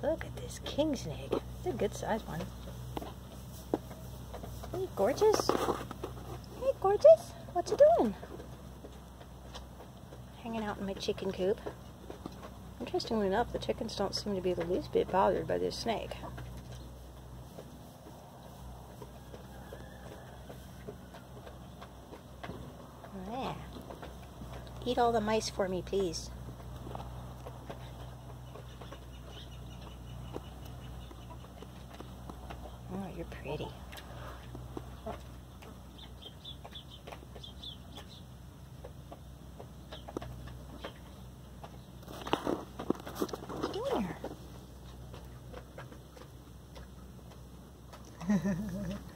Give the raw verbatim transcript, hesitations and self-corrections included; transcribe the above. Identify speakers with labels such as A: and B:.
A: Look at this king snake. It's a good size one. Hey, gorgeous. Hey, gorgeous. What's it doing? Hanging out in my chicken coop. Interestingly enough, the chickens don't seem to be the least bit bothered by this snake. Yeah. Eat all the mice for me, please. Oh, you're pretty. What are you doing here?